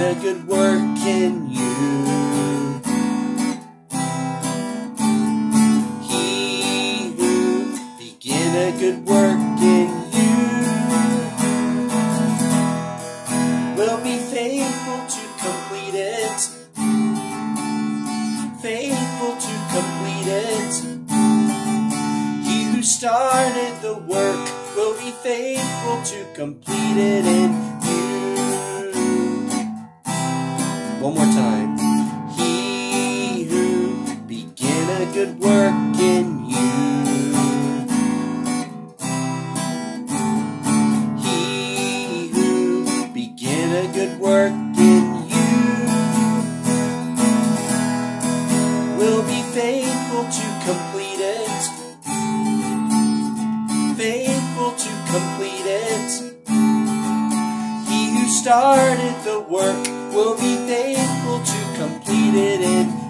a good work in you. He who began a good work in you will be faithful to complete it. Faithful to complete it. He who started the work will be faithful to complete it in you. One more time. He who began a good work in you. He who began a good work in you will be faithful to complete it. Faithful to complete it. He who started the work will be faithful to complete it in